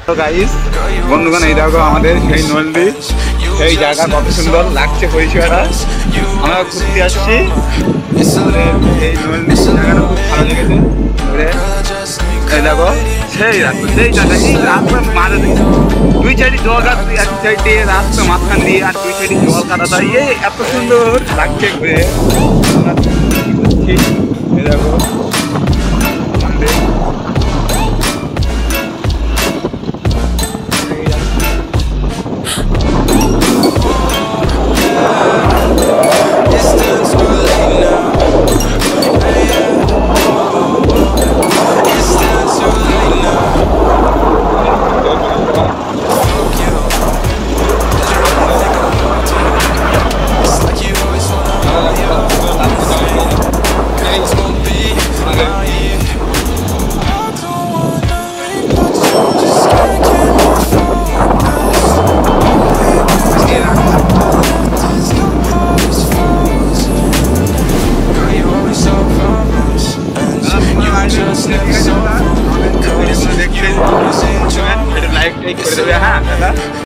তো গাইস বন্ধুগণ এই দেখো আমাদের সেই নলদি সেই জায়গা কত সুন্দর লাগছে পরিষেবাটা আমরা ঘুরতে আসছি এই নলদি জায়গাটা খুব ভালো লেগেছে এই দেখো সেই রাস্তা সেই জায়গা এই রাস্তার মাঝে দুই সাইডে জল গাছ এক সাইডে রাস্তা মাঝখান দিয়ে আর দুই সাইডে জল কাটা যায় এই এত সুন্দর লাগছে ঘুরে আমরা ঘুরছি এই দেখো লাইক করে দেবে হ্যাঁ দাদা।